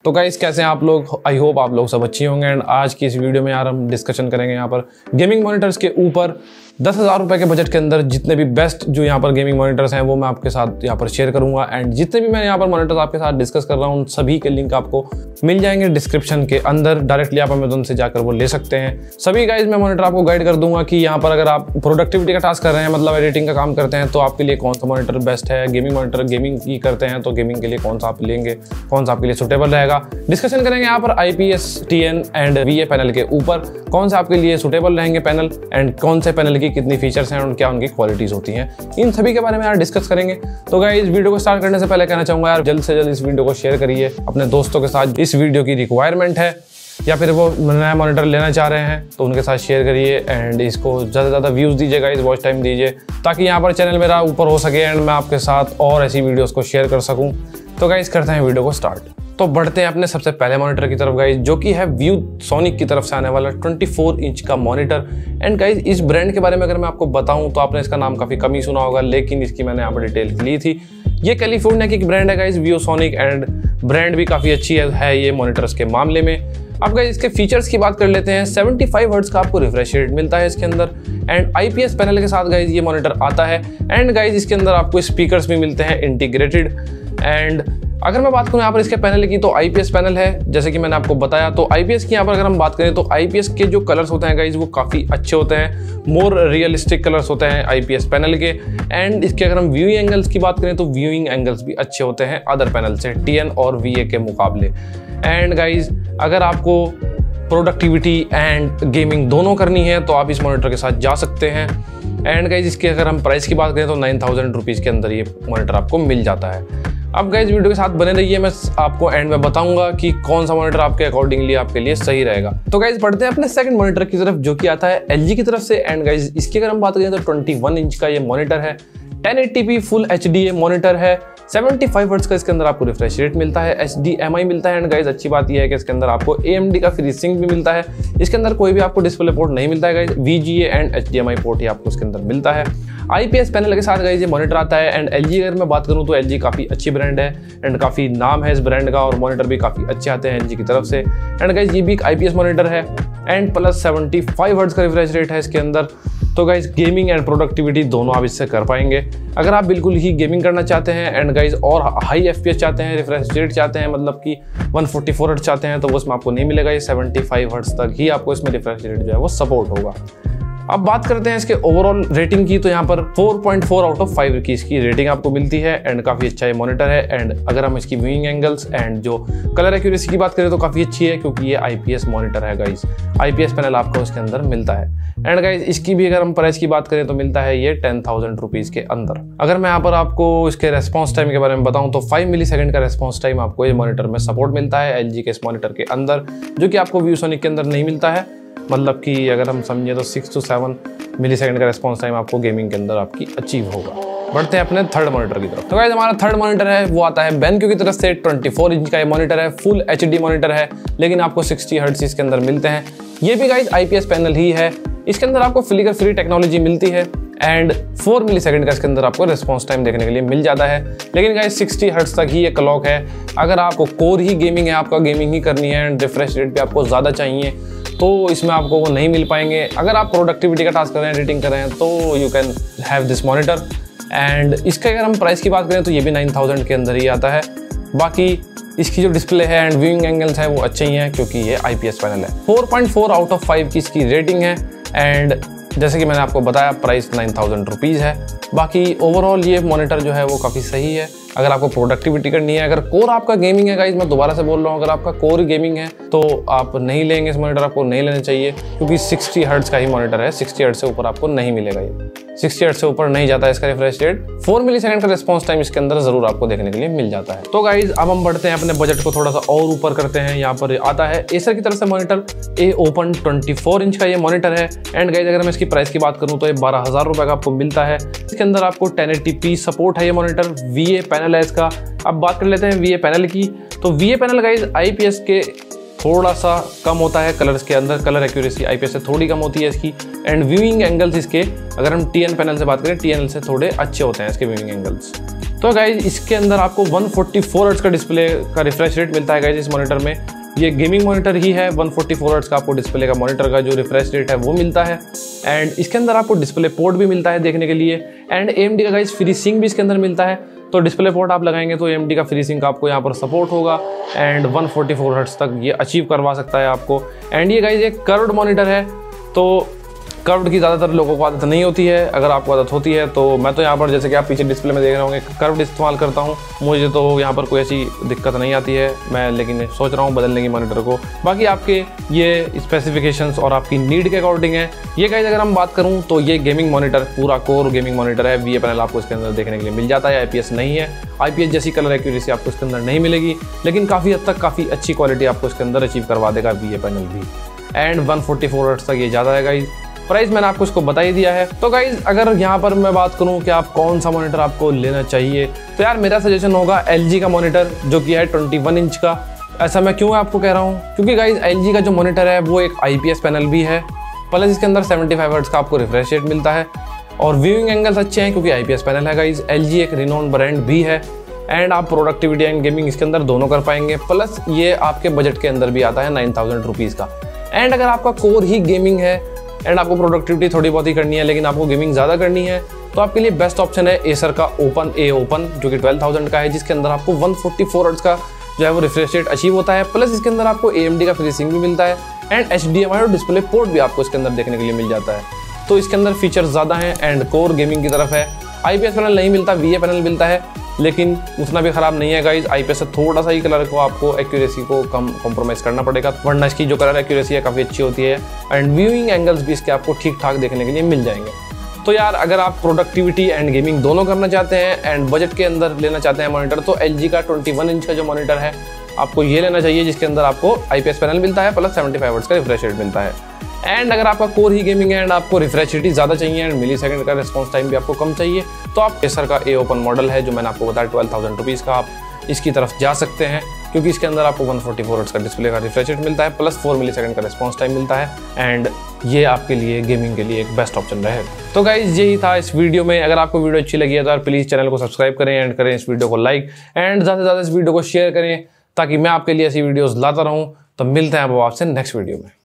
तो गाइस कैसे हैं आप लोग। आई होप आप लोग सब अच्छी होंगे। एंड आज की इस वीडियो में यार हम डिस्कशन करेंगे यहाँ पर गेमिंग मॉनिटर्स के ऊपर 10,000 रुपए के बजट के अंदर जितने भी बेस्ट जो यहाँ पर गेमिंग मॉनिटर्स हैं वो मैं आपके साथ यहाँ पर शेयर करूंगा। एंड जितने भी मैं यहाँ पर मॉनिटर्स आपके साथ डिस्कस कर रहा हूँ सभी के लिंक आपको मिल जाएंगे डिस्क्रिप्शन के अंदर। डायरेक्टली आप अमेज़न से जाकर वो ले सकते हैं। सभी गाइज मैं मॉनिटर आपको गाइड कर दूंगा कि यहाँ पर अगर आप प्रोडक्टिविटी का टास्क कर रहे हैं, मतलब एडिटिंग का काम करते हैं, तो आपके लिए कौन सा मॉनिटर बेस्ट है। गेमिंग मॉनिटर गेमिंग की करते हैं तो गेमिंग के लिए कौन सा आप लेंगे, कौन सा आपके लिए सुटेबल रहेगा। डिस्कशन करेंगे यहाँ पर IPS TN and VA panel के ऊपर कौन सा आपके लिए सुटेबल रहेंगे पैनल, एंड कौन से पैनल की कितनी फीचर्स हैं और क्या उनकी क्वालिटीज होती हैं, इन सभी के बारे में यार डिस्कस करेंगे। तो गाइस इस वीडियो को स्टार्ट करने से पहले कहना चाहूंगा यार जल्द से जल्द इस वीडियो को शेयर करिए अपने दोस्तों के साथ। इस वीडियो की रिक्वायरमेंट है या फिर वो नया मॉनिटर लेना चाह रहे हैं तो उनके साथ शेयर करिए एंड इसको ज़्यादा से ज़्यादा व्यूज़ दीजिए गाइस, वॉच टाइम दीजिए, ताकि यहाँ पर चैनल मेरा ऊपर हो सके एंड मैं आपके साथ और ऐसी वीडियोस को शेयर कर सकूँ। तो गाइस करते हैं वीडियो को स्टार्ट। तो बढ़ते हैं अपने सबसे पहले मॉनिटर की तरफ गाइस, जो कि है ViewSonic की तरफ से आने वाला 24 इंच का मॉनिटर। एंड गाइस इस ब्रांड के बारे में अगर मैं आपको बताऊं तो आपने इसका नाम काफ़ी कम ही सुना होगा, लेकिन इसकी मैंने यहाँ पर डिटेल ली थी। ये कैलिफोर्निया की ब्रांड है गाइस ViewSonic, एंड ब्रांड भी काफ़ी अच्छी है ये मॉनिटर्स के मामले में। अब गाइस इसके फीचर्स की बात कर लेते हैं। 75 हर्ट्ज का आपको रिफ्रेश रेट मिलता है इसके अंदर, एंड IPS पैनल के साथ गाइस ये मॉनिटर आता है। एंड गाइस इसके अंदर आपको स्पीकर्स भी मिलते हैं इंटीग्रेटेड। एंड अगर मैं बात करूं यहाँ पर इसके पैनल की तो IPS पैनल है, जैसे कि मैंने आपको बताया। तो IPS की यहाँ पर अगर हम बात करें तो IPS के जो कलर्स होते हैं गाइज वो काफ़ी अच्छे होते हैं, मोर रियलिस्टिक कलर्स होते हैं IPS पैनल के। एंड इसके अगर हम व्यूइंग एंगल्स की बात करें तो व्यूइंग एंगल्स भी अच्छे होते हैं अदर पैनल से, TN और VA के मुकाबले। एंड गाइज अगर आपको प्रोडक्टिविटी एंड गेमिंग दोनों करनी है तो आप इस मॉनिटर के साथ जा सकते हैं। एंड गाइज इसके अगर हम प्राइस की बात करें तो 9,000 रुपीज़ के अंदर ये मॉनिटर आपको मिल जाता है। अब गाइज वीडियो के साथ बने रहिए, मैं आपको एंड में बताऊंगा कि कौन सा मॉनिटर आपके अकॉर्डिंगली आपके लिए सही रहेगा। तो गाइज बढ़ते हैं अपने सेकंड मॉनिटर की तरफ, जो कि आता है LG की तरफ से। एंड गाइज इसकी अगर हम बात करें तो 21 इंच का ये मॉनिटर है, 1080p फुल HD मॉनिटर है, 75 हर्ट्ज का इसके अंदर आपको रिफ्रेश रेट मिलता है, HDMI मिलता है। एंड गाइज अच्छी बात यह है कि इसके अंदर आपको AMD का FreeSync भी मिलता है। इसके अंदर कोई भी आपको डिस्प्ले पोर्ट नहीं मिलता है guys, VGA and HDMI port ही आपको इसके अंदर मिलता है। IPS पैनल के साथ गाइज ये मॉनिटर आता है। एंड LG अगर मैं बात करूं तो LG काफ़ी अच्छी ब्रांड है एंड काफ़ी नाम है इस ब्रांड का, और मॉनिटर भी काफ़ी अच्छे आते हैं LG की तरफ से। एंड गाइज ये भी एक IPS मॉनिटर है एंड प्लस 75 हर्ट्ज का रिफ्रेश रेट है इसके अंदर। तो गाइज गेमिंग एंड प्रोडक्टिविटी दोनों आप इससे कर पाएंगे। अगर आप बिल्कुल ही गेमिंग करना चाहते हैं एंड गाइज और हाई FPS चाहते हैं, रिफ्रेश रेट चाहते हैं, मतलब कि 144 हर्ट्ज चाहते हैं, तो वो इसमें आपको नहीं मिलेगा। ये 75 हर्ट्ज तक ही आपको इसमें रिफ्रेश रेट जो है वो सपोर्ट होगा। अब बात करते हैं इसके ओवरऑल रेटिंग की, तो यहाँ पर 4.4 आउट ऑफ 5 की इसकी रेटिंग आपको मिलती है। एंड काफ़ी अच्छा ये मॉनिटर है। एंड अगर हम इसकी व्यूइंग एंगल्स एंड जो कलर एक्यूरेसी की बात करें तो काफ़ी अच्छी है, क्योंकि ये IPS मॉनिटर है गाइज, IPS पैनल आपको इसके अंदर मिलता है। एंड गाइज इसकी भी अगर हम प्राइस की बात करें तो मिलता है ये 10,000 रुपीज़ के अंदर। अगर मैं यहाँ पर आपको इसके रेस्पॉन्स टाइम के बारे में बताऊँ तो 5 मिलीसेकंड का रेस्पॉन्स टाइम आपको ये मॉनिटर में सपोर्ट मिलता है LG के इस मॉनिटर के अंदर, जो कि आपको ViewSonic के अंदर नहीं मिलता है। मतलब कि अगर हम समझे तो 6 to 7 मिलीसेकंड का रेस्पॉन्स टाइम आपको गेमिंग के अंदर आपकी अचीव होगा। बढ़ते हैं अपने थर्ड मॉनिटर की तरफ। तो गाइस हमारा थर्ड मॉनिटर है वो आता है BenQ की तरफ से। 24 इंच का ये मॉनिटर है, फुल HD मॉनिटर है, लेकिन आपको 60 हर्ट्ज इसके अंदर मिलते हैं। ये भी गाइस IPS पैनल ही है। इसके अंदर आपको फ्लिकर फ्री टेक्नोलॉजी मिलती है एंड 4 मिलीसेकंड का इसके अंदर आपको रिस्पॉन्स टाइम देखने के लिए मिल जाता है। लेकिन गाइस 60 हर्ट्ज तक ही ये क्लॉक है। अगर आपको कोर ही गेमिंग है, आपका गेमिंग ही करनी है एंड रिफ्रेश रेट भी आपको ज़्यादा चाहिए, तो इसमें आपको वो नहीं मिल पाएंगे। अगर आप प्रोडक्टिविटी का टास्क कर रहे हैं, एडिटिंग कर रहे हैं, तो you can have this monitor. And इसके अगर हम प्राइस की बात करें तो ये भी 9,000 के अंदर ही आता है। बाकी इसकी जो डिस्प्ले है एंड व्यूइंग एंगल्स है वो अच्छे ही हैं, क्योंकि ये IPS पैनल है। 4.4 आउट ऑफ 5 की इसकी रेटिंग है। एंड जैसे कि मैंने आपको बताया प्राइस 9,000 रुपीज़ है। बाकी ओवरऑल ये मॉनिटर जो है वो काफ़ी सही है अगर आपको प्रोडक्टिविटी करनी है। अगर कोर आपका गेमिंग है गाइज, मैं दोबारा से बोल रहा हूँ, अगर आपका कोर गेमिंग है तो आप नहीं लेंगे इस मॉनिटर, आपको नहीं लेना चाहिए, क्योंकि 60 हर्ट्ज का ही मॉनिटर है। 60 हर्ट्ज से ऊपर आपको नहीं मिलेगा, ये 60 हर्ट्ज से ऊपर नहीं जाता है इसका रिफ्रेश रेट। 4 मिलीसेकंड का रिस्पॉन्स टाइम इसके अंदर जरूर आपको देखने के लिए मिल जाता है। तो गाइज अब हम बढ़ते हैं अपने बजट को थोड़ा सा और ऊपर करते हैं। यहाँ पर आता है एसर की तरफ से मॉनिटर AOPEN 24 इंच का ये मॉनिटर है। एंड गाइज अगर मैं इसकी प्राइस की बात करूँ तो ये 12,000 रुपये का आपको मिलता है। इसके अंदर आपको 1080p सपोर्ट है ये मॉनिटर, VA पैनल है इसका। अब बात कर लेते हैं VA पैनल की। तो VA पैनल गाइज IPS के थोड़ा सा कम होता है कलर्स के अंदर, कलर एक्यूरेसी IPS से थोड़ी कम होती है इसकी। एंड व्यूइंग एंगल्स इसके, अगर हम TN पैनल से बात करें, TNL से थोड़े अच्छे होते हैं इसके व्यूइंग एंगल्स। तो गाइज इसके अंदर आपको 144 हर्ट्ज का डिस्प्ले का रिफ्रेश रेट मिलता है गाइज इस मॉनिटर में। ये गेमिंग मॉनिटर ही है, 144 हर्ट्ज का आपको डिस्प्ले का मॉनिटर का जो रिफ्रेश रेट है वो मिलता है। एंड इसके अंदर आपको डिस्प्ले पोर्ट भी मिलता है देखने के लिए। एंड AMD का गाइज FreeSync भी इसके अंदर मिलता है, तो डिस्प्ले पोर्ट आप लगाएंगे तो AMD का FreeSync आपको यहाँ पर सपोर्ट होगा एंड 144 हर्ट्ज तक ये अचीव करवा सकता है आपको। एंड ये गाइज एक कर्व्ड मॉनिटर है, तो कर्व्ड की ज़्यादातर लोगों को आदत नहीं होती है। अगर आपको आदत होती है तो मैं तो यहाँ पर, जैसे कि आप पीछे डिस्प्ले में देख रहे होंगे, कर्व्ड इस्तेमाल करता हूँ। मुझे तो यहाँ पर कोई ऐसी दिक्कत नहीं आती है, मैं लेकिन सोच रहा हूँ बदलने की मॉनिटर को। बाकी आपके ये स्पेसिफिकेशंस और आपकी नीड के अकॉर्डिंग है। ये गाइस अगर हम बात करूँ तो ये गेमिंग मॉनिटर पूरा कोर गेमिंग मॉनिटर है। VA पैनल आपको इसके अंदर देखने के लिए मिल जाता है, IPS नहीं है। IPS जैसी कलर एक्यूरेसी आपको इसके अंदर नहीं मिलेगी, लेकिन काफ़ी हद तक काफ़ी अच्छी क्वालिटी आपको इसके अंदर अचीव करवा देगा VA पैनल भी। एंड 144 हर्ट्ज तक ये ज़्यादा है गाइज। प्राइस मैंने आपको इसको बता ही दिया है। तो गाइज अगर यहाँ पर मैं बात करूँ कि आप कौन सा मॉनिटर आपको लेना चाहिए, तो यार मेरा सजेशन होगा LG का मॉनिटर, जो कि है 21 इंच का। ऐसा मैं क्यों आपको कह रहा हूँ, क्योंकि गाइज LG का जो मॉनिटर है वो एक IPS पैनल भी है, प्लस इसके अंदर 75 हर्ट्ज का आपको रिफ्रेश रेट मिलता है और व्यूइंग एंगल्स अच्छे हैं क्योंकि IPS पैनल है गाइज। LG एक रिनोन ब्रांड भी है एंड आप प्रोडक्टिविटी एंड गेमिंग इसके अंदर दोनों कर पाएंगे। प्लस ये आपके बजट के अंदर भी आता है 9000 रुपीज़ का। एंड अगर आपका कोर ही गेमिंग है एंड आपको प्रोडक्टिविटी थोड़ी बहुत ही करनी है लेकिन आपको गेमिंग ज़्यादा करनी है, तो आपके लिए बेस्ट ऑप्शन है एसर का ओपन जो कि 12,000 का है, जिसके अंदर आपको 144 हर्ट्ज का जो है वो रिफ्रेश रेट अचीव होता है। प्लस इसके अंदर आपको AMD का FreeSync भी मिलता है एंड HDMI और डिस्प्ले पोर्ट भी आपको इसके अंदर देखने के लिए मिल जाता है। तो इसके अंदर फीचर्स ज़्यादा हैं एंड कोर गेमिंग की तरफ है। IPS पैनल नहीं मिलता, VA पैनल मिलता है, लेकिन उतना भी ख़राब नहीं है गाइज। IPS से थोड़ा सा ही कलर को आपको एक्यूरेसी को कम कॉम्प्रोमाइज़ करना पड़ेगा, वरना इसकी जो कलर एक्यूरेसी है काफ़ी अच्छी होती है एंड व्यूइंग एंगल्स भी इसके आपको ठीक ठाक देखने के लिए मिल जाएंगे। तो यार अगर आप प्रोडक्टिविटी एंड गेमिंग दोनों करना चाहते हैं एंड बजट के अंदर लेना चाहते हैं मॉनिटर, तो LG का 21 इंच का जो मॉनिटर है आपको ये लेना चाहिए, जिसके अंदर आपको IPS पैनल मिलता है प्लस 75 हर्ट्ज का रिफ्रेश रेट मिलता है। एंड अगर आपका कोर ही गेमिंग है एंड आपको रिफ्रेश रेट ज़्यादा चाहिए एंड मिलीसेकंड का रिस्पॉन्स टाइम भी आपको कम चाहिए, तो आप एसर का ओपन मॉडल है जो मैंने आपको बताया 12,000 रुपीज़ का, आप इसकी तरफ जा सकते हैं क्योंकि इसके अंदर आपको 144 हर्ट्ज का डिस्प्ले का रिफ्रेश रेट मिलता है प्लस 4 मिलीसेकंड का रिस्पॉन्स टाइम मिलता है एंड ये आपके लिए गेमिंग के लिए एक बेस्ट ऑप्शन रहेगा। तो गाइज यही था इस वीडियो में। अगर आपको वीडियो अच्छी लगी है तो यार प्लीज़ चैनल को सब्सक्राइब करें एंड करें इस वीडियो को लाइक एंड ज़्यादा से ज़्यादा इस वीडियो को शेयर करें ताकि मैं आपके लिए ऐसी वीडियोज़ लाता रहूँ। तो मिलते हैं अब आपसे नेक्स्ट वीडियो में।